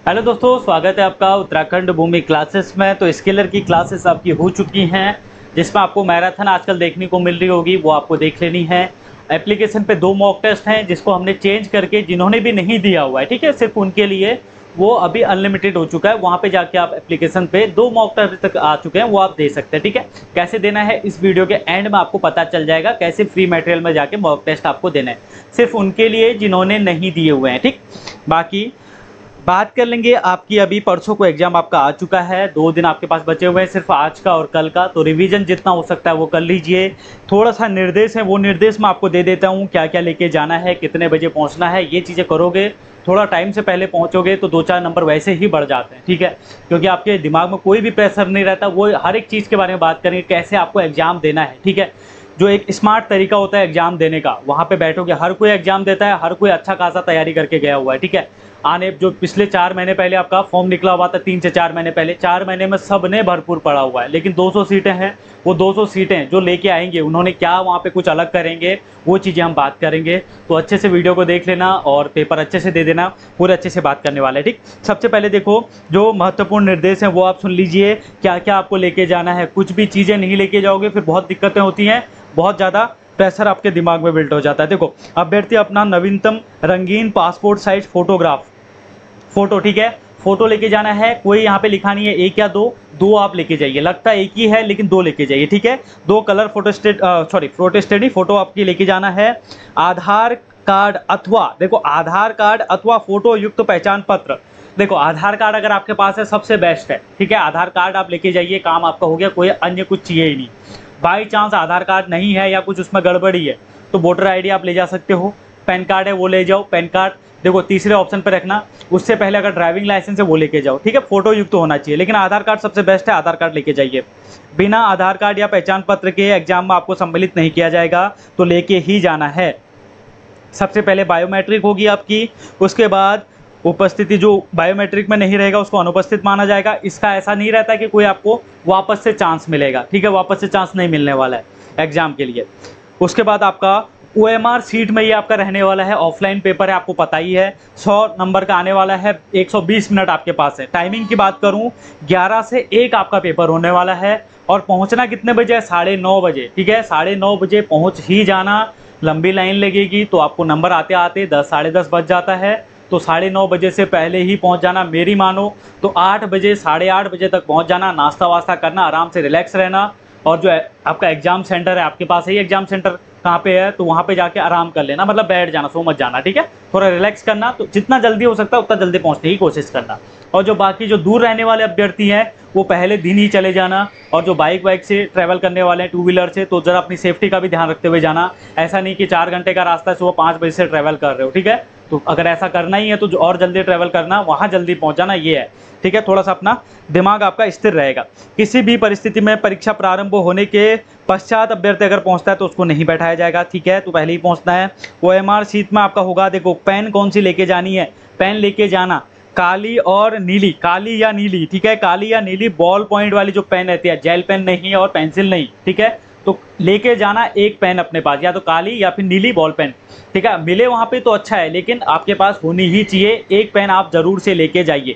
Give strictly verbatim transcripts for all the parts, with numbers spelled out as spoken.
Hello दोस्तों, स्वागत है आपका उत्तराखंड भूमि क्लासेस में। तो स्केलर की क्लासेस आपकी हो चुकी हैं, जिसमें आपको मैराथन आजकल देखने को मिल रही होगी, वो आपको देख लेनी है। एप्लीकेशन पे दो मॉक टेस्ट हैं जिसको हमने चेंज करके, जिन्होंने भी नहीं दिया हुआ है, ठीक है, सिर्फ उनके लिए वो अभी अनलिमिटेड हो चुका है। वहाँ पे जाके आप एप्लीकेशन पे दो मॉक टेस्ट तक आ चुके हैं, वो आप दे सकते हैं, ठीक है। कैसे देना है इस वीडियो के एंड में आपको पता चल जाएगा, कैसे फ्री मटेरियल में जाके मॉक टेस्ट आपको देना है, सिर्फ उनके लिए जिन्होंने नहीं दिए हुए हैं, ठीक। बाकी बात कर लेंगे आपकी, अभी परसों को एग्जाम आपका आ चुका है, दो दिन आपके पास बचे हुए हैं, सिर्फ आज का और कल का। तो रिवीजन जितना हो सकता है वो कर लीजिए। थोड़ा सा निर्देश है, वो निर्देश मैं आपको दे देता हूँ, क्या क्या लेके जाना है, कितने बजे पहुँचना है। ये चीज़ें करोगे, थोड़ा टाइम से पहले पहुँचोगे तो दो चार नंबर वैसे ही बढ़ जाते हैं, ठीक है। क्योंकि आपके दिमाग में कोई भी प्रेशर नहीं रहता, वो हर एक चीज़ के बारे में बात करेंगे, कैसे आपको एग्ज़ाम देना है, ठीक है। जो एक स्मार्ट तरीका होता है एग्जाम देने का, वहाँ पे बैठोगे, हर कोई एग्जाम देता है, हर कोई अच्छा खासा तैयारी करके गया हुआ है, ठीक है। आने जो पिछले चार महीने पहले आपका फॉर्म निकला हुआ था, तीन से चार महीने पहले, चार महीने में सब ने भरपूर पड़ा हुआ है। लेकिन दो सौ सीटें हैं, वो दो सौ सीटें जो लेके आएंगे, उन्होंने क्या वहाँ पे कुछ अलग करेंगे, वो चीज़ें हम बात करेंगे। तो अच्छे से वीडियो को देख लेना और पेपर अच्छे से दे देना, पूरे अच्छे से बात करने वाले हैं, ठीक। सबसे पहले देखो, जो महत्वपूर्ण निर्देश हैं वो आप सुन लीजिए, क्या क्या आपको लेके जाना है। कुछ भी चीज़ें नहीं लेके जाओगे फिर बहुत दिक्कतें होती हैं, बहुत ज़्यादा प्रेशर आपके दिमाग में बिल्ड हो जाता है। देखो, अभ्यर्थी अपना नवीनतम रंगीन पासपोर्ट साइज फोटोग्राफ फोटो, ठीक है, फोटो लेके जाना है। कोई यहाँ पे लिखा नहीं है एक या दो, दो आप लेके जाइए। लगता है एक ही है लेकिन दो लेके जाइए, ठीक है। दो colour photostat sorry photostat photo आपकी लेके जाना है। आधार कार्ड अथवा देखो आधार कार्ड अथवा फोटो युक्त पहचान पत्र। देखो, आधार कार्ड अगर आपके पास है सबसे बेस्ट है, ठीक है। आधार कार्ड आप लेके जाइए, काम आपका हो गया, कोई अन्य कुछ चाहिए ही नहीं। बाई चांस आधार कार्ड नहीं है या कुछ उसमें गड़बड़ी है तो वोटर आईडी आप ले जा सकते हो। पैन कार्ड है वो ले जाओ, पैन कार्ड देखो तीसरे ऑप्शन पर रखना। उससे पहले अगर ड्राइविंग लाइसेंस है वो लेके जाओ, ठीक है। फोटो युक्त तो होना चाहिए, लेकिन आधार कार्ड सबसे बेस्ट है, आधार कार्ड लेके जाइए। बिना आधार कार्ड या पहचान पत्र के एग्जाम में आपको सम्मिलित नहीं किया जाएगा, तो लेके ही जाना है। सबसे पहले बायोमेट्रिक होगी आपकी, उसके बाद उपस्थिति, जो बायोमेट्रिक में नहीं रहेगा उसको अनुपस्थित माना जाएगा। इसका ऐसा नहीं रहता कि कोई आपको वापस से चांस मिलेगा, ठीक है, वापस से चांस नहीं मिलने वाला है एग्जाम के लिए। उसके बाद आपका ओ एम आर सीट में ये आपका रहने वाला है, ऑफलाइन पेपर है, आपको पता ही है, सौ नंबर का आने वाला है, एक सौ बीस मिनट आपके पास है। टाइमिंग की बात करूं, ग्यारह से एक आपका पेपर होने वाला है। और पहुंचना कितने बजे है? साढ़े नौ बजे, ठीक है, साढ़े नौ बजे पहुंच ही जाना। लंबी लाइन लगेगी तो आपको नंबर आते आते दस साढ़े दस बज जाता है, तो साढ़े नौ बजे से पहले ही पहुंच जाना। मेरी मानो तो आठ बजे साढ़े आठ बजे तक पहुंच जाना, नाश्ता वास्ता करना, आराम से रिलैक्स रहना। और जो आपका एग्जाम सेंटर है, आपके पास है एग्जाम सेंटर कहाँ पे है, तो वहाँ पे जाके आराम कर लेना, मतलब बैठ जाना, सो मत जाना, ठीक है। थोड़ा रिलैक्स करना, तो जितना जल्दी हो सकता है उतना जल्दी पहुँचने की कोशिश करना। और जो बाकी जो दूर रहने वाले अभ्यर्थी हैं वो पहले दिन ही चले जाना। और जो बाइक वाइक से ट्रैवल करने वाले हैं, टू व्हीलर से, तो ज़रा अपनी सेफ्टी का भी ध्यान रखते हुए जाना। ऐसा नहीं कि चार घंटे का रास्ता है, सुबह पाँच बजे से ट्रैवल कर रहे हो, ठीक है। तो अगर ऐसा करना ही है तो जो और जल्दी ट्रैवल करना, वहाँ जल्दी पहुँच जाना, ये है, ठीक है। थोड़ा सा अपना दिमाग आपका स्थिर रहेगा। किसी भी परिस्थिति में परीक्षा प्रारंभ होने के पश्चात अभ्यर्थी अगर पहुंचता है तो उसको नहीं बैठाया जाएगा, ठीक है, तो पहले ही पहुंचना है। ओ एम आर सीट में आपका होगा, देखो पेन कौन सी लेके जानी है, पेन लेके जाना काली और नीली, काली या नीली, ठीक है, काली या नीली बॉल पॉइंट वाली जो पेन रहती है, जेल पेन नहीं और पेंसिल नहीं, ठीक है। तो लेके जाना एक पेन अपने पास, या तो काली या फिर नीली बॉल पेन, ठीक है। मिले वहाँ पे तो अच्छा है, लेकिन आपके पास होनी ही चाहिए, एक पेन आप जरूर से लेके जाइए,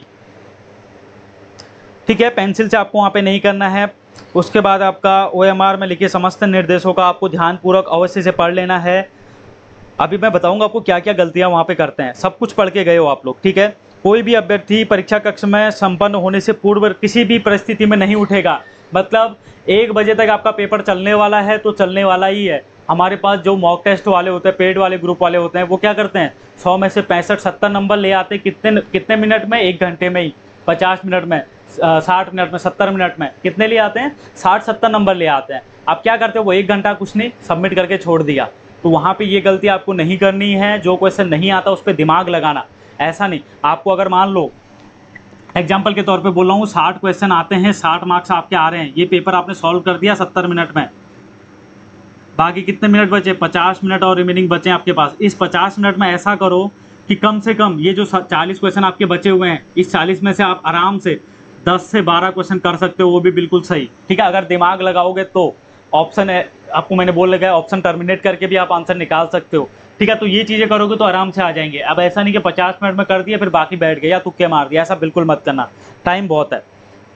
ठीक है। पेंसिल से आपको वहाँ पे नहीं करना है। उसके बाद आपका ओ एम आर में लिखे समस्त निर्देशों का आपको ध्यानपूर्वक अवश्य से पढ़ लेना है। अभी मैं बताऊंगा आपको क्या क्या गलतियां वहाँ पे करते हैं, सब कुछ पढ़ के गए हो आप लोग, ठीक है। कोई भी अभ्यर्थी परीक्षा कक्ष में संपन्न होने से पूर्व किसी भी परिस्थिति में नहीं उठेगा। मतलब एक बजे तक आपका पेपर चलने वाला है तो चलने वाला ही है। हमारे पास जो मॉक टेस्ट वाले होते हैं, पेड वाले ग्रुप वाले होते हैं, वो क्या करते हैं, सौ में से पैंसठ सत्तर नंबर ले आते हैं। कितने कितने मिनट में? एक घंटे में ही, पचास मिनट में, साठ मिनट में, सत्तर मिनट में, कितने ले आते हैं? साठ सत्तर नंबर ले आते हैं। आप क्या करते हो, वो एक घंटा कुछ नहीं सबमिट करके छोड़ दिया। तो वहाँ पे ये गलती आपको नहीं करनी है। जो क्वेश्चन नहीं आता उस पर दिमाग लगाना, ऐसा नहीं। आपको अगर मान लो एग्जाम्पल के तौर पे बोल रहा हूँ, साठ क्वेश्चन आते हैं, साठ मार्क्स आपके आ रहे हैं, ये पेपर आपने सॉल्व कर दिया सत्तर मिनट में, बाकी कितने मिनट बचे? पचास मिनट और रिमेनिंग बचे आपके पास। इस पचास मिनट में ऐसा करो कि कम से कम ये जो चालीस क्वेश्चन आपके बचे हुए हैं, इस चालीस में से आप आराम से दस से बारह क्वेश्चन कर सकते हो, वो भी बिल्कुल सही, ठीक है। अगर दिमाग लगाओगे तो ऑप्शन है, आपको मैंने बोल लगा है, ऑप्शन टर्मिनेट करके भी आप आंसर निकाल सकते हो। ठीक है, तो ये चीज़ें करोगे तो आराम से आ जाएंगे। अब ऐसा नहीं कि पचास मिनट में कर दिया फिर बाकी बैठ गए या तुक्के मार दिया, ऐसा बिल्कुल मत करना, टाइम बहुत है।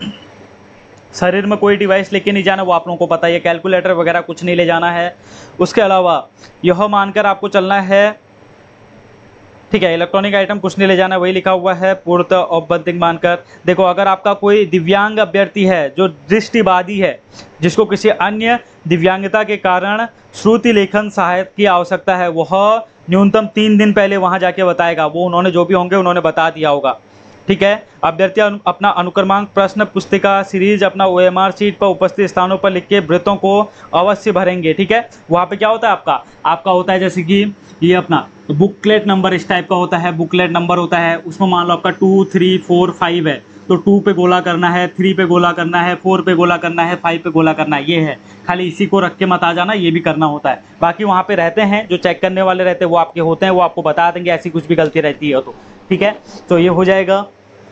शरीर में कोई डिवाइस लेके नहीं जाना, वो आप लोगों को पता है, कैलकुलेटर वगैरह कुछ नहीं ले जाना है। उसके अलावा यह मानकर आपको चलना है, ठीक है, इलेक्ट्रॉनिक आइटम कुछ नहीं ले जाना, वही लिखा हुआ है पूर्णतः औपबंधिक मानकर। देखो, अगर आपका कोई दिव्यांग अभ्यर्थी है जो दृष्टिबाधी है, जिसको किसी अन्य दिव्यांगता के कारण श्रुति लेखन सहायक की आवश्यकता है, वह न्यूनतम तीन दिन पहले वहां जाके बताएगा। वो उन्होंने जो भी होंगे उन्होंने बता दिया होगा, ठीक है। अभ्यर्थी अपना अनुक्रमांक प्रश्न पुस्तिका सीरीज अपना ओएमआर शीट पर उपस्थित स्थानों पर लिख के वृत्तों को अवश्य भरेंगे, ठीक है। वहाँ पे क्या होता है आपका आपका होता है जैसे कि ये अपना बुकलेट नंबर इस टाइप का होता है, बुकलेट नंबर होता है, उसमें मान लो आपका टू थ्री फोर फाइव है, तो टू पे गोला करना है, थ्री पे गोला करना है, फोर पे गोला करना है, फाइव पे गोला करना है, ये है। खाली इसी को रख के मत आ जाना, ये भी करना होता है। बाकी वहाँ पे रहते हैं जो चेक करने वाले रहते हैं, वो आपके होते हैं, वो आपको बता देंगे ऐसी कुछ भी गलती रहती है तो, ठीक है। तो ये हो जाएगा।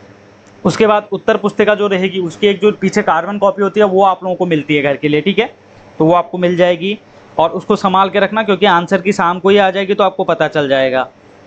उसके बाद उत्तर पुस्तिका जो रहेगी उसकी एक जो पीछे कार्बन कॉपी होती है वो आप लोगों को मिलती है घर के लिए, ठीक है, तो वो आपको मिल जाएगी और उसको संभाल के रखना, क्योंकि आंसर की शाम को ही आ जाएगी तो आपको पता चल जाएगा।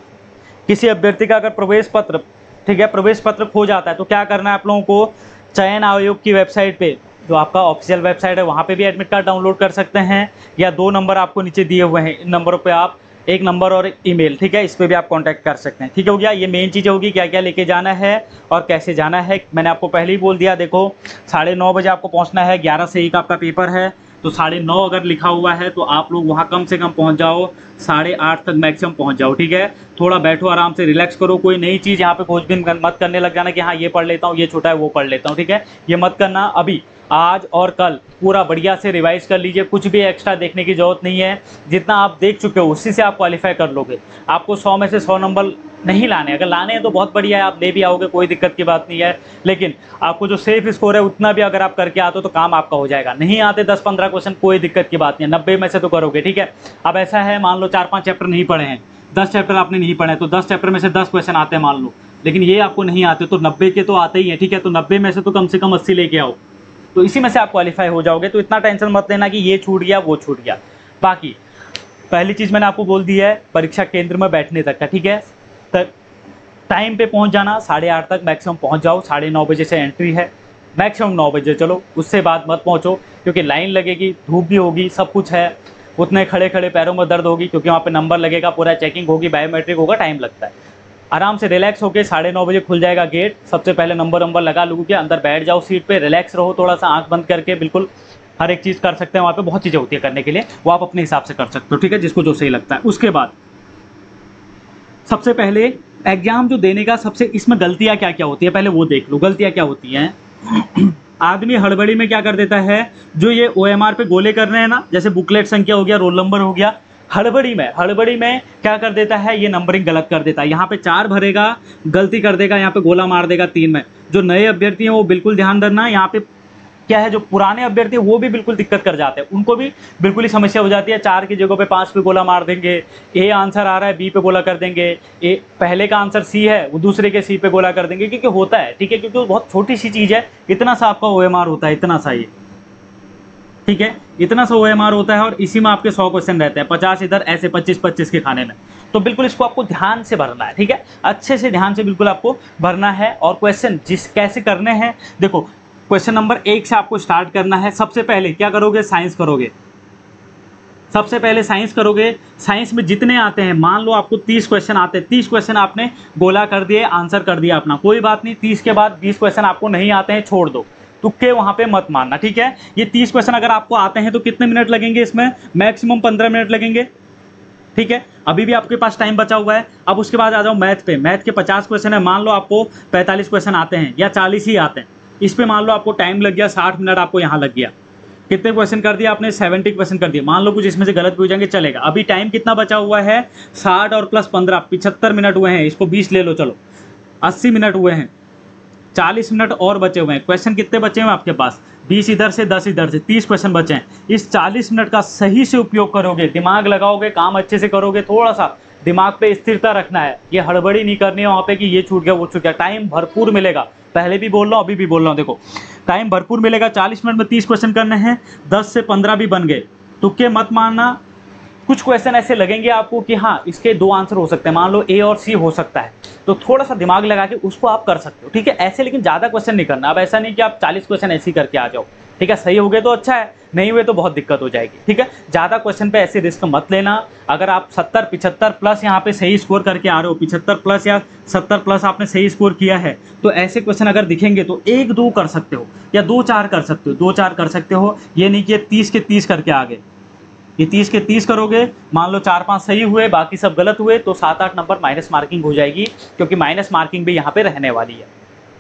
किसी अभ्यर्थी का अगर प्रवेश पत्र, ठीक है, प्रवेश पत्र खो जाता है तो क्या करना है आप लोगों को, चयन आयोग की वेबसाइट पे, जो आपका ऑफिशियल वेबसाइट है, वहाँ पे भी एडमिट कार्ड डाउनलोड कर सकते हैं, या दो नंबर आपको नीचे दिए हुए हैं, इन नंबरों पे आप एक नंबर और ईमेल, ठीक है, इस पे भी आप कांटेक्ट कर सकते हैं, ठीक हो गया। ये मेन चीज़ होगी क्या क्या लेके जाना है और कैसे जाना है, मैंने आपको पहले ही बोल दिया। देखो, साढ़े नौ बजे आपको पहुंचना है, ग्यारह से एक आपका पेपर है, तो साढ़े नौ अगर लिखा हुआ है तो आप लोग वहाँ कम से कम पहुँच जाओ, साढ़े आठ तक मैक्सिमम पहुँच जाओ, ठीक है। थोड़ा बैठो, आराम से रिलैक्स करो, कोई नई चीज़ यहाँ पे खोजबीन मत करने लग जाना कि हाँ ये पढ़ लेता हूँ, ये छोटा है वो पढ़ लेता हूँ, ठीक है, ये मत करना। अभी आज और कल पूरा बढ़िया से रिवाइज कर लीजिए, कुछ भी एक्स्ट्रा देखने की ज़रूरत नहीं है, जितना आप देख चुके हो उसी से आप क्वालिफाई कर लोगे। आपको सौ में से सौ नंबर नहीं लाने, अगर लाने हैं तो बहुत बढ़िया है, आप ले भी आओगे, कोई दिक्कत की बात नहीं है, लेकिन आपको जो सेफ स्कोर है उतना भी अगर आप करके आते हो तो काम आपका हो जाएगा। नहीं आते दस पंद्रह क्वेश्चन, कोई दिक्कत की बात नहीं है, नब्बे में से तो करोगे, ठीक है। अब ऐसा है, मान लो चार पाँच चैप्टर नहीं पढ़े हैं, दस चैप्टर आपने नहीं पढ़े, तो दस चैप्टर में से दस क्वेश्चन आते हैं मान लो, लेकिन ये आपको नहीं आते तो नब्बे के तो आते ही हैं, ठीक है, तो नब्बे में से तो कम से कम अस्सी लेके आओ, तो इसी में से आप क्वालिफाई हो जाओगे। तो इतना टेंशन मत लेना कि ये छूट गया वो छूट गया। बाकी पहली चीज़ मैंने आपको बोल दी है, परीक्षा केंद्र में बैठने तक का, ठीक है, तक टाइम पे पहुंच जाना, साढ़े आठ तक मैक्सिमम पहुंच जाओ, साढ़े नौ बजे से एंट्री है, मैक्सिमम नौ बजे चलो, उससे बाद मत पहुंचो, क्योंकि लाइन लगेगी, धूप भी होगी, सब कुछ है, उतने खड़े खड़े पैरों में दर्द होगी, क्योंकि वहाँ पे नंबर लगेगा, पूरा चेकिंग होगी, बायोमेट्रिक होगा, टाइम लगता है। आराम से रिलैक्स होकर साढ़े नौ बजे खुल जाएगा गेट, सबसे पहले नंबर नंबर लगा लोगों के, अंदर बैठ जाओ सीट पे, रिलैक्स रहो, थोड़ा सा आंख बंद करके, बिल्कुल हर एक चीज़ कर सकते हैं, वहाँ पे बहुत चीज़ें होती है करने के लिए, वो आप अपने हिसाब से कर सकते हो, ठीक है, जिसको जो सही लगता है। उसके बाद सबसे पहले एग्जाम जो देने का, सबसे इसमें गलतियाँ क्या क्या होती है पहले वो देख लो। गलतियाँ क्या होती हैं, आदमी हड़बड़ी में क्या कर देता है, जो ये ओ एम आर पे गोले कर रहे हैं ना, जैसे बुकलेट संख्या हो गया, रोल नंबर हो गया, हड़बड़ी में हड़बड़ी में क्या कर देता है, ये नंबरिंग गलत कर देता है, यहाँ पे चार भरेगा, गलती कर देगा, यहाँ पे गोला मार देगा तीन में। जो नए अभ्यर्थी हैं वो बिल्कुल ध्यान देना, यहाँ पे क्या है, जो पुराने अभ्यर्थी हैं वो भी बिल्कुल दिक्कत कर जाते हैं, उनको भी बिल्कुल ही समस्या हो जाती है, चार की जगह पे पाँच पे गोला मार देंगे, ए आंसर आ रहा है बी पे गोला कर देंगे, ए पहले का आंसर सी है वो दूसरे के सी पे गोला कर देंगे, क्योंकि होता है, ठीक है, क्योंकि वो बहुत छोटी सी चीज़ है, इतना सा आपका ओ एम आर होता है, इतना सा ये, ठीक है, इतना सा ओ एम आर होता है, और इसी में आपके सौ क्वेश्चन रहते हैं, पचास इधर, ऐसे पच्चीस पच्चीस के खाने में, तो बिल्कुल इसको आपको ध्यान से भरना है, ठीक है, अच्छे से ध्यान से बिल्कुल आपको भरना है। और क्वेश्चन जिस कैसे करने हैं, देखो क्वेश्चन नंबर एक से आपको स्टार्ट करना है। सबसे पहले क्या करोगे, साइंस करोगे, सबसे पहले साइंस करोगे। साइंस में जितने आते हैं, मान लो आपको तीस क्वेश्चन आते हैं, तीस क्वेश्चन आपने गोला कर दिए, आंसर कर दिया अपना, कोई बात नहीं, तीस के बाद बीस क्वेश्चन आपको नहीं आते हैं, छोड़ दो, तुक्के वहाँ पे मत मारना, ठीक है। ये तीस क्वेश्चन अगर आपको आते हैं तो कितने मिनट लगेंगे इसमें, मैक्सिमम पंद्रह मिनट लगेंगे, ठीक है, अभी भी आपके पास टाइम बचा हुआ है। अब उसके बाद आ जाओ मैथ पे, मैथ के पचास क्वेश्चन है, मान लो आपको पैंतालीस क्वेश्चन आते हैं या चालीस ही आते हैं, इस पे मान लो आपको टाइम लग गया साठ मिनट, आपको यहाँ लग गया, कितने क्वेश्चन कर दिया आपने, सत्तर क्वेश्चन कर दिए, मान लो कुछ इसमें से गलत भी हो जाएंगे, चलेगा। अभी टाइम कितना बचा हुआ है, साठ और प्लस पंद्रह पिछहत्तर मिनट हुए हैं, इसको बीस ले लो, चलो अस्सी मिनट हुए हैं, चालीस मिनट और बचे हुए हैं। क्वेश्चन कितने बचे हुए हैं आपके पास, बीस इधर से दस इधर से, तीस क्वेश्चन बचे हैं। इस चालीस मिनट का सही से उपयोग करोगे, दिमाग लगाओगे, काम अच्छे से करोगे, थोड़ा सा दिमाग पे स्थिरता रखना है, ये हड़बड़ी नहीं करनी है वहाँ पे कि ये छूट गया वो छूट गया, टाइम भरपूर मिलेगा, पहले भी बोल रहा हूँ अभी भी बोल रहा हूँ, देखो टाइम भरपूर मिलेगा। चालीस मिनट में तीस क्वेश्चन करने हैं, दस से पंद्रह भी बन गए, तुक्के मत मारना, कुछ क्वेश्चन ऐसे लगेंगे आपको कि हाँ इसके दो आंसर हो सकते हैं, मान लो ए और सी हो सकता है, तो थोड़ा सा दिमाग लगा के उसको आप कर सकते हो, ठीक है। ऐसे लेकिन ज़्यादा क्वेश्चन नहीं करना। अब ऐसा नहीं कि आप चालीस क्वेश्चन ऐसे ही करके आ जाओ, ठीक है। सही हो गए तो अच्छा है, नहीं हुए तो बहुत दिक्कत हो जाएगी, ठीक है। ज़्यादा क्वेश्चन पे ऐसे रिस्क मत लेना। अगर आप सत्तर पिछहत्तर प्लस यहाँ पे सही स्कोर करके आ रहे हो, पिछहत्तर प्लस या सत्तर प्लस आपने सही स्कोर किया है, तो ऐसे क्वेश्चन अगर दिखेंगे तो एक दो कर सकते हो या दो चार कर सकते हो, दो चार कर सकते हो। ये नहीं कि तीस के तीस करके आ गए। ये तीस के तीस करोगे, मान लो चार पांच सही हुए बाकी सब गलत हुए, तो सात आठ नंबर माइनस मार्किंग हो जाएगी, क्योंकि माइनस मार्किंग भी यहाँ पे रहने वाली है,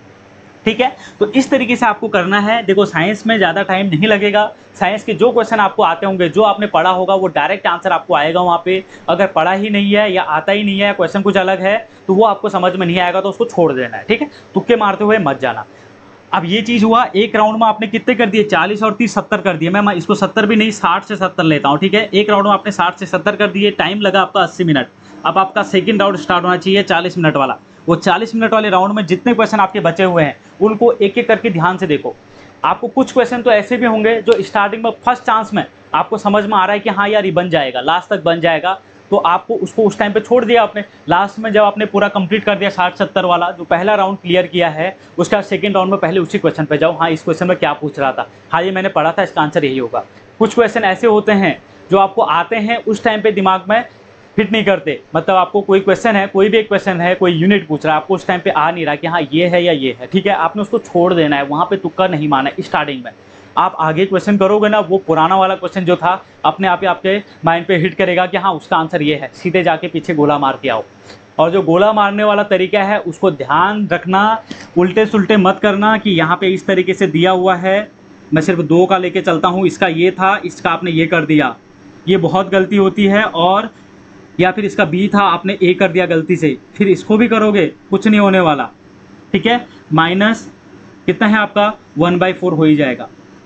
ठीक है। तो इस तरीके से आपको करना है। देखो साइंस में ज़्यादा टाइम नहीं लगेगा। साइंस के जो क्वेश्चन आपको आते होंगे, जो आपने पढ़ा होगा, वो डायरेक्ट आंसर आपको आएगा वहाँ पे। अगर पढ़ा ही नहीं है या आता ही नहीं है, क्वेश्चन कुछ अलग है, तो वो आपको समझ में नहीं आएगा, तो उसको छोड़ देना है, ठीक है। तुक्के मारते हुए मत जाना। अब ये चीज़ हुआ, एक राउंड में आपने कितने कर दिए, चालीस और तीस सत्तर कर दिए। मैं इसको सत्तर भी नहीं, साठ से सत्तर लेता हूँ, ठीक है। एक राउंड में आपने साठ से सत्तर कर दिए, टाइम लगा आपका अस्सी मिनट। अब आपका सेकंड राउंड स्टार्ट होना चाहिए चालीस मिनट वाला। वो चालीस मिनट वाले राउंड में जितने क्वेश्चन आपके बचे हुए हैं, उनको एक एक करके ध्यान से देखो। आपको कुछ क्वेश्चन तो ऐसे भी होंगे जो स्टार्टिंग में फर्स्ट चांस में आपको समझ में आ रहा है कि हाँ यार ये बन जाएगा, लास्ट तक बन जाएगा, तो आपको उसको उस टाइम पे छोड़ दिया आपने। लास्ट में जब आपने पूरा कंप्लीट कर दिया साठ सत्तर वाला जो पहला राउंड क्लियर किया है, उसका सेकंड राउंड में पहले उसी क्वेश्चन पे जाओ। हाँ इस क्वेश्चन में क्या पूछ रहा था, हाँ ये मैंने पढ़ा था, इसका आंसर यही होगा। कुछ क्वेश्चन ऐसे होते हैं जो आपको आते हैं, उस टाइम पे दिमाग में फिट नहीं करते। मतलब आपको कोई क्वेश्चन है, कोई भी एक क्वेश्चन है, कोई यूनिट पूछ रहा है, आपको उस टाइम पे आ नहीं रहा कि हाँ ये है या ये है, ठीक है। आपने उसको छोड़ देना है, वहाँ पे तुक्का नहीं मारना है। स्टार्टिंग में आप आगे क्वेश्चन करोगे ना, वो पुराना वाला क्वेश्चन जो था अपने आप ही आपके माइंड पे हिट करेगा कि हाँ उसका आंसर ये है, सीधे जाके पीछे गोला मार के आओ। और जो गोला मारने वाला तरीका है उसको ध्यान रखना, उल्टे सुल्टे मत करना कि यहाँ पे इस तरीके से दिया हुआ है, मैं सिर्फ दो का लेके चलता हूँ, इसका ये था, इसका आपने ये कर दिया, ये बहुत गलती होती है। और या फिर इसका बी था, आपने ए कर दिया गलती से, फिर इसको भी करोगे, कुछ नहीं होने वाला, ठीक है। माइनस कितना है आपका, वन बाई फोर हो ही जाएगा।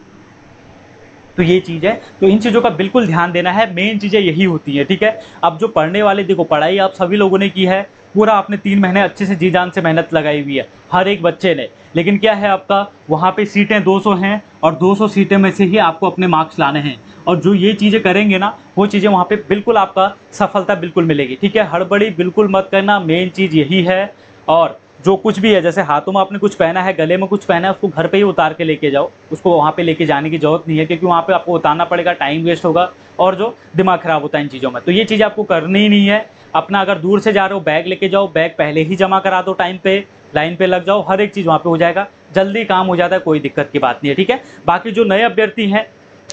तो ये चीज़ है, तो इन चीज़ों का बिल्कुल ध्यान देना है। मेन चीज़ें यही होती हैं, ठीक है। अब जो पढ़ने वाले, देखो पढ़ाई आप सभी लोगों ने की है, पूरा आपने तीन महीने अच्छे से जी जान से मेहनत लगाई हुई है हर एक बच्चे ने, लेकिन क्या है आपका वहाँ पे सीटें दो सौ हैं और दो सौ सीटें में से ही आपको अपने मार्क्स लाने हैं। और जो ये चीज़ें करेंगे ना, वो चीज़ें वहाँ पे बिल्कुल आपका सफलता बिल्कुल मिलेगी, ठीक है। हड़बड़ी बिल्कुल मत करना, मेन चीज़ यही है। और जो कुछ भी है, जैसे हाथों में आपने कुछ पहना है, गले में कुछ पहना है, उसको घर पे ही उतार के लेके जाओ। उसको वहाँ पे लेके जाने की ज़रूरत नहीं है, क्योंकि वहाँ पे आपको उतारना पड़ेगा, टाइम वेस्ट होगा और जो दिमाग ख़राब होता है इन चीज़ों में। तो ये चीज़ आपको करनी ही नहीं है। अपना अगर दूर से जा रहे हो, बैग लेके जाओ, बैग पहले ही जमा करा दो, टाइम पे लाइन पे लग जाओ, हर एक चीज़ वहाँ पे हो जाएगा, जल्दी काम हो जाता है, कोई दिक्कत की बात नहीं है, ठीक है। बाकी जो नए अभ्यर्थी हैं,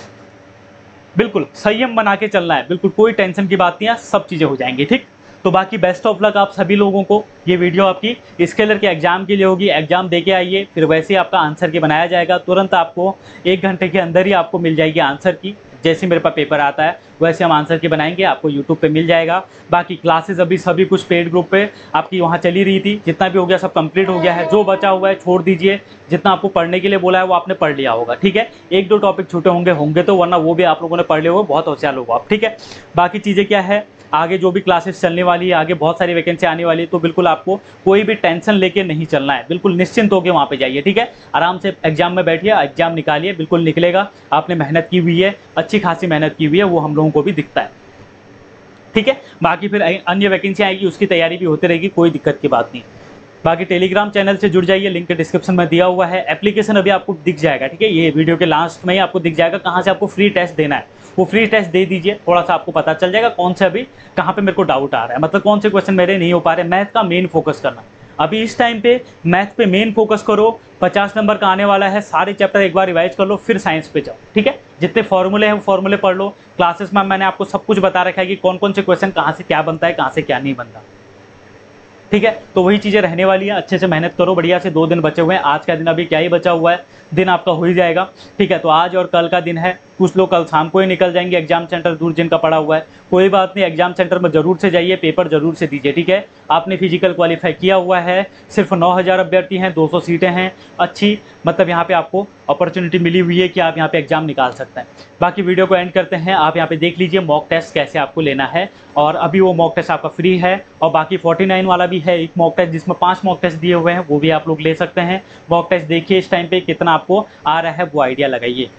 बिल्कुल संयम बना के चलना है, बिल्कुल कोई टेंशन की बात नहीं है, सब चीज़ें हो जाएंगी, ठीक। तो बाकी बेस्ट ऑफ लक आप सभी लोगों को। ये वीडियो आपकी स्केलर के एग्जाम के लिए होगी, एग्जाम दे के आइए, फिर वैसे ही आपका आंसर की बनाया जाएगा, तुरंत आपको एक घंटे के अंदर ही आपको मिल जाएगी आंसर की। जैसे मेरे पास पेपर आता है वैसे हम आंसर की बनाएंगे, आपको यूट्यूब पे मिल जाएगा। बाकी क्लासेस अभी सभी कुछ पेड ग्रुप पे आपकी वहाँ चली रही थी, जितना भी हो गया सब कंप्लीट हो गया है। जो बचा हुआ है छोड़ दीजिए, जितना आपको पढ़ने के लिए बोला है वो आपने पढ़ लिया होगा, ठीक है। एक दो टॉपिक छूटे होंगे होंगे तो, वरना वो भी आप लोगों ने पढ़ लिया होगा, बहुत होशियार लोग आप, ठीक है। बाकी चीज़ें क्या है, आगे जो भी क्लासेस चलने वाली है, आगे बहुत सारी वैकेंसी आने वाली है, तो बिल्कुल आपको कोई भी टेंशन लेके नहीं चलना है, बिल्कुल निश्चिंत होकर वहाँ पे जाइए, ठीक है। आराम से एग्जाम में बैठिए, एग्जाम निकालिए, बिल्कुल निकलेगा। आपने मेहनत की हुई है, अच्छी खासी मेहनत की हुई है, वो हम लोगों को भी दिखता है, ठीक है। बाकी फिर अन्य वैकेंसी आएगी, उसकी तैयारी भी होती रहेगी, कोई दिक्कत की बात नहीं। बाकी टेलीग्राम चैनल से जुड़ जाइए, लिंक डिस्क्रिप्शन में दिया हुआ है। एप्लीकेशन अभी आपको दिख जाएगा, ठीक है, ये वीडियो के लास्ट में ही आपको दिख जाएगा कहाँ से आपको फ्री टेस्ट देना है। वो फ्री टेस्ट दे दीजिए, थोड़ा सा आपको पता चल जाएगा कौन से अभी कहाँ पे मेरे को डाउट आ रहा है, मतलब कौन से क्वेश्चन मेरे नहीं हो पा रहे। मैथ का मेन फोकस करना, अभी इस टाइम पे मैथ पे मेन फोकस करो। पचास नंबर का आने वाला है, सारे चैप्टर एक बार रिवाइज कर लो, फिर साइंस पे जाओ, ठीक है। जितने फॉर्मूले हैं वो फॉर्मूले पढ़ लो। क्लासेस में मैंने आपको सब कुछ बता रखा है कि कौन कौन से क्वेश्चन कहाँ से क्या बनता है, कहाँ से क्या नहीं बनता, ठीक है। तो वही चीज़ें रहने वाली है, अच्छे से मेहनत करो बढ़िया से। दो दिन बचे हुए हैं, आज का दिन अभी क्या ही बचा हुआ है, दिन आपका हो ही जाएगा, ठीक है। तो आज और कल का दिन है, कुछ लोग कल शाम को ही निकल जाएंगे एग्जाम सेंटर, दूर जिनका पड़ा हुआ है, कोई बात नहीं, एग्जाम सेंटर में जरूर से जाइए, पेपर जरूर से दीजिए, ठीक है। आपने फिजिकल क्वालिफाई किया हुआ है, सिर्फ नौ हज़ार अभ्यर्थी हैं, दो सौ सीटें हैं, अच्छी मतलब यहाँ पे आपको अपॉर्चुनिटी मिली हुई है कि आप यहाँ पे एग्जाम निकाल सकते हैं। बाकी वीडियो को एंड करते हैं, आप यहाँ पे देख लीजिए मॉक टेस्ट कैसे आपको लेना है, और अभी वो मॉक टेस्ट आपका फ्री है। और बाकी उनचास वाला भी है एक मॉक टेस्ट, जिसमें पांच मॉक टेस्ट दिए हुए हैं, वो भी आप लोग ले सकते हैं। मॉक टेस्ट देखिए इस टाइम पे कितना आपको आ रहा है, वो आइडिया लगाइए।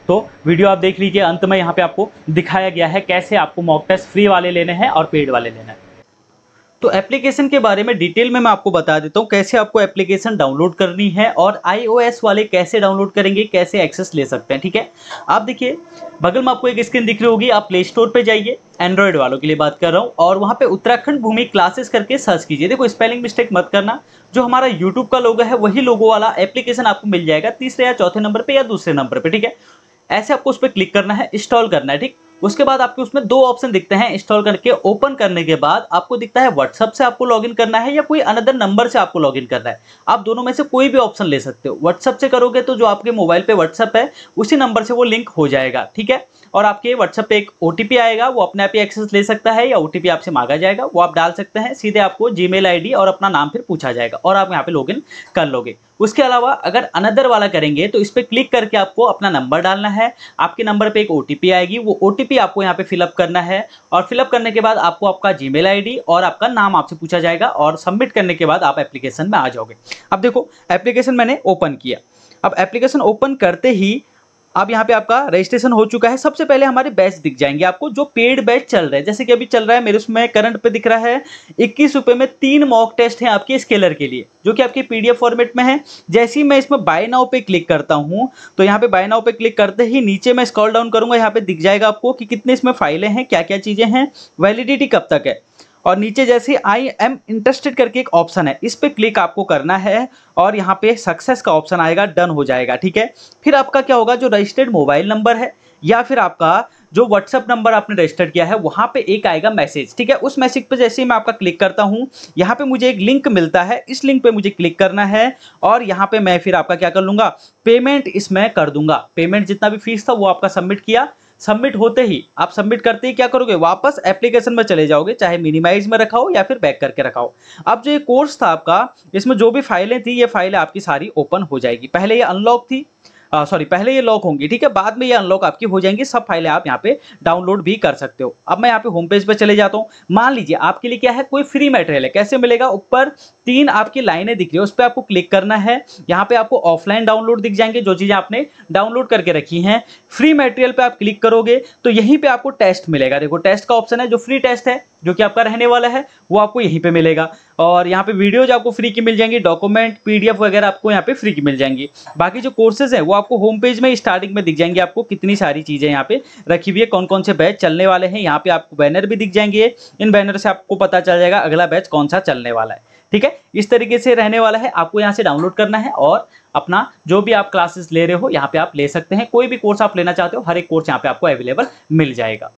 तो वीडियो आप देख लीजिए, अंत में यहाँ पे आपको दिखाया गया है कैसे आपको मॉक टेस्ट फ्री वाले लेने हैं और पेड वाले लेने हैं। तो एप्लीकेशन के बारे में डिटेल में मैं आपको बता देता हूँ कैसे आपको एप्लीकेशन डाउनलोड करनी है और आईओएस वाले कैसे डाउनलोड करेंगे, कैसे एक्सेस ले सकते हैं। ठीक है, आप देखिए बगल में आपको एक स्क्रीन दिख रही होगी, आप प्ले स्टोर पे जाइए, एंड्रॉयड वालों के लिए बात कर रहा हूँ, और वहाँ पे उत्तराखंड भूमि क्लासेस करके सर्च कीजिए। देखो स्पेलिंग मिस्टेक मत करना, जो हमारा यूट्यूब का लोगो है वही लोगो वाला एप्लीकेशन आपको मिल जाएगा तीसरे या चौथे नंबर पर या दूसरे नंबर पर। ठीक है, ऐसे आपको उस पर क्लिक करना है, इंस्टॉल करना है। ठीक, उसके बाद आपके उसमें दो ऑप्शन दिखते हैं, इंस्टॉल करके ओपन करने के बाद आपको दिखता है व्हाट्सएप से आपको लॉगिन करना है या कोई अनदर नंबर से आपको लॉगिन करना है। आप दोनों में से कोई भी ऑप्शन ले सकते हो। व्हाट्सएप से करोगे तो जो आपके मोबाइल पे व्हाट्सएप है उसी नंबर से वो लिंक हो जाएगा। ठीक है, और आपके व्हाट्सएप पे एक ओटीपी आएगा, वो अपने आप ही एक्सेस ले सकता है या ओटीपी आपसे मांगा जाएगा, वो आप डाल सकते हैं। सीधे आपको जीमेल आईडी और अपना नाम फिर पूछा जाएगा और आप यहाँ पे लॉगिन कर लोगे। उसके अलावा अगर अनदर वाला करेंगे तो इस पर क्लिक करके आपको अपना नंबर डालना है, आपके नंबर पे एक ओटीपी आएगी, वो ओटीपी आपको यहाँ पे फिलअप करना है और फिलअप करने के बाद आपको आपका जीमेल आईडी और आपका नाम आपसे पूछा जाएगा और सबमिट करने के बाद आप एप्लीकेशन में आ जाओगे। अब देखो एप्लीकेशन मैंने ओपन किया, अब एप्लीकेशन ओपन करते ही अब यहाँ पे आपका रजिस्ट्रेशन हो चुका है। सबसे पहले हमारे बैच दिख जाएंगे आपको जो पेड बैच चल रहे हैं, जैसे कि अभी चल रहा है मेरे उसमें करंट पे दिख रहा है इक्कीस रुपये में तीन मॉक टेस्ट हैं आपके स्केलर के लिए, जो कि आपके पीडीएफ फॉर्मेट में है। जैसे ही मैं इसमें बाय नाउ पे क्लिक करता हूँ तो यहाँ पे बाय नाउ पे क्लिक करते ही नीचे मैं स्क्रॉल डाउन करूंगा, यहाँ पे दिख जाएगा आपको कि कितने इसमें फाइलें हैं, क्या क्या चीज़ें हैं, वैलिडिटी कब तक है, और नीचे जैसे आई एम इंटरेस्टेड करके एक ऑप्शन है, इस पे क्लिक आपको करना है और यहाँ पे सक्सेस का ऑप्शन आएगा, डन हो जाएगा। ठीक है, फिर आपका क्या होगा, जो रजिस्टर्ड मोबाइल नंबर है या फिर आपका जो व्हाट्सएप नंबर आपने रजिस्टर किया है वहाँ पे एक आएगा मैसेज। ठीक है, उस मैसेज पे जैसे ही मैं आपका क्लिक करता हूँ यहाँ पे मुझे एक लिंक मिलता है, इस लिंक पे मुझे क्लिक करना है और यहाँ पे मैं फिर आपका क्या कर लूँगा, पेमेंट इसमें कर दूंगा। पेमेंट जितना भी फीस था वो आपका सबमिट किया, सबमिट होते ही आप सबमिट करते ही क्या करोगे, वापस एप्लीकेशन में चले जाओगे, चाहे मिनिमाइज में रखा हो या फिर बैक करके रखा हो। अब जो ये कोर्स था आपका, इसमें जो भी फाइलें थी ये फाइलें आपकी सारी ओपन हो जाएगी। पहले ये अनलॉक थी, सॉरी पहले ये लॉक होंगी। ठीक है, बाद में ये अनलॉक आपकी हो जाएंगी, सब फाइलें आप यहाँ पे डाउनलोड भी कर सकते हो। अब मैं यहाँ पे होम पेज पे चले जाता हूँ। मान लीजिए आपके लिए क्या है, कोई फ्री मटेरियल है, कैसे मिलेगा, ऊपर तीन आपकी लाइनें दिख रही है, उस पर आपको क्लिक करना है। यहाँ पे आपको ऑफलाइन डाउनलोड दिख जाएंगे, जो चीज़ें आपने डाउनलोड करके रखी हैं। फ्री मटेरियल पे आप क्लिक करोगे तो यहीं पे आपको टेस्ट मिलेगा। देखो टेस्ट का ऑप्शन है, जो फ्री टेस्ट है जो कि आपका रहने वाला है वो आपको यहीं पे मिलेगा, और यहाँ पे वीडियोज आपको फ्री की मिल जाएंगी, डॉक्यूमेंट पीडीएफ वगैरह आपको यहाँ पे फ्री की मिल जाएंगी। बाकी जो कोर्सेज है वो आपको होम पेज में स्टार्टिंग में दिख जाएंगे, आपको कितनी सारी चीज़ें यहाँ पे रखी हुई है, कौन कौन से बैच चलने वाले हैं। यहाँ पे आपको बैनर भी दिख जाएंगे, इन बैनर से आपको पता चल जाएगा अगला बैच कौन सा चलने वाला है। ठीक है, इस तरीके से रहने वाला है, आपको यहाँ से डाउनलोड करना है और अपना जो भी आप क्लासेस ले रहे हो यहाँ पे आप ले सकते हैं। कोई भी कोर्स आप लेना चाहते हो, हर एक कोर्स यहाँ पे आपको अवेलेबल मिल जाएगा।